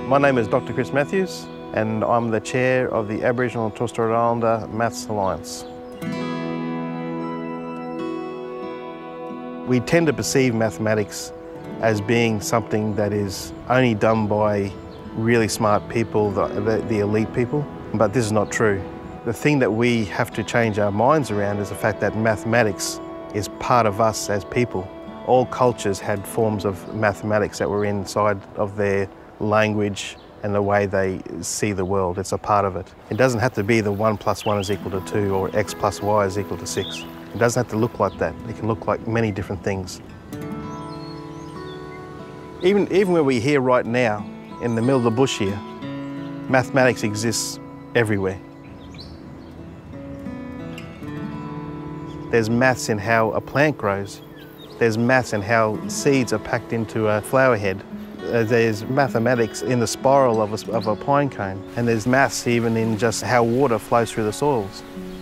My name is Dr. Chris Matthews and I'm the chair of the Aboriginal and Torres Strait Islander Maths Alliance. We tend to perceive mathematics as being something that is only done by really smart people, the elite people, but this is not true. The thing that we have to change our minds around is the fact that mathematics is part of us as people. All cultures had forms of mathematics that were inside of their language and the way they see the world. It's a part of it. It doesn't have to be the 1 + 1 = 2 or x + y = 6. It doesn't have to look like that. It can look like many different things. Even where we're here right now, in the middle of the bush here, mathematics exists everywhere. There's maths in how a plant grows. There's maths in how seeds are packed into a flower head. There's mathematics in the spiral of a pine cone. And there's maths even in just how water flows through the soils.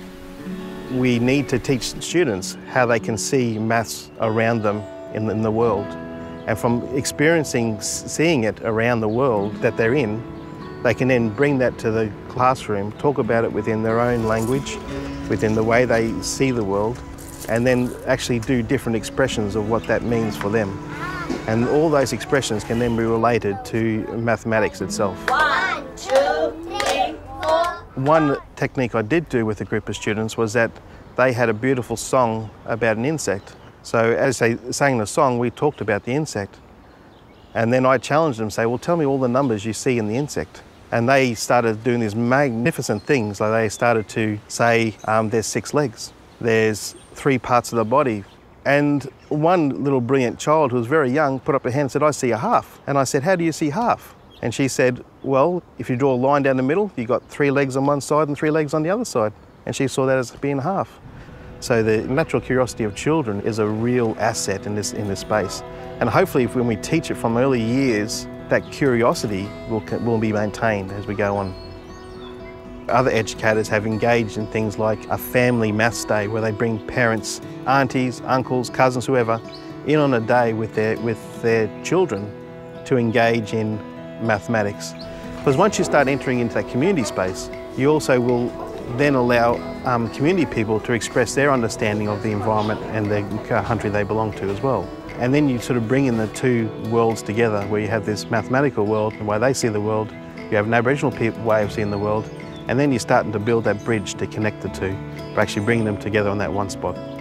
We need to teach students how they can see maths around them in the world. And from seeing it around the world that they're in, they can then bring that to the classroom, talk about it within their own language, within the way they see the world, and then actually do different expressions of what that means for them. And all those expressions can then be related to mathematics itself. 1, 2, 3, 4. One technique I did do with a group of students was that they had a beautiful song about an insect. So as they sang the song, we talked about the insect. And then I challenged them, say, well, tell me all the numbers you see in the insect. And they started doing these magnificent things. Like they started to say, there's 6 legs, there's 3 parts of the body. And one little brilliant child who was very young put up her hand and said, I see a half. And I said, how do you see half? And she said, well, if you draw a line down the middle, you've got 3 legs on one side and 3 legs on the other side. And she saw that as being half. So the natural curiosity of children is a real asset in this space. And hopefully when we teach it from early years, that curiosity will be maintained as we go on. Other educators have engaged in things like a family maths day where they bring parents, aunties, uncles, cousins, whoever, in on a day with their children to engage in mathematics. Because once you start entering into that community space, you also will then allow community people to express their understanding of the environment and the country they belong to as well. And then you sort of bring in the two worlds together where you have this mathematical world and the way they see the world, you have an Aboriginal way of seeing the world, and then you're starting to build that bridge to connect the two, by actually bringing them together on that one spot.